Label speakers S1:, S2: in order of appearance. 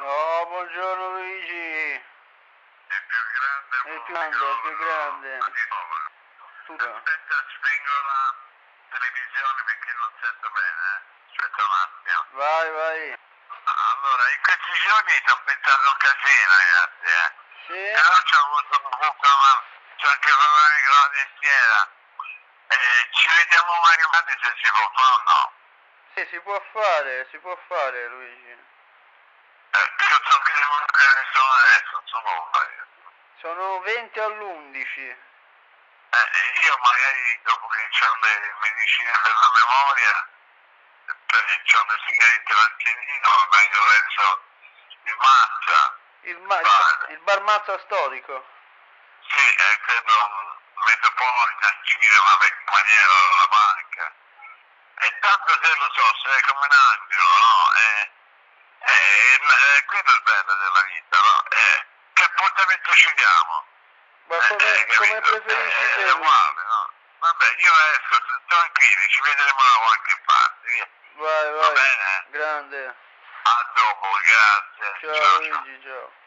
S1: Oh, buongiorno Luigi.
S2: Il più grande
S1: È il più grande, il più grande. Tutto.
S2: Aspetta, spengo la televisione perché non sento bene. Aspetta un attimo.
S1: Vai, vai.
S2: Allora, in questi giorni sto pensando un casino, ragazzi,
S1: Sì?
S2: Però c'ho avuto c'ho anche problemi con la dentiera. Ci vediamo magari se si può fare o no.
S1: Sì, si può fare Luigi.
S2: Io so che ne sono adesso, insomma,
S1: Sono 20 all'11.
S2: io magari dopo che ho le medicine per la memoria, ho le sigarette al pianino, vengo verso il Mazza.
S1: Il bar Mazza storico.
S2: Sì, credo Metropolitan Cinema, vecchia maniera alla banca. E tanto se lo so, sei come un angelo, no? Quello è il bello della vita, no? Che appuntamento ci diamo?
S1: Ma come preferisci te?
S2: È uguale, no? Vabbè, io esco, tranquilli, ci vedremo da qualche parte, via.
S1: Vai,
S2: Va bene?
S1: grande.
S2: A dopo, grazie.
S1: Ciao Luigi, ciao.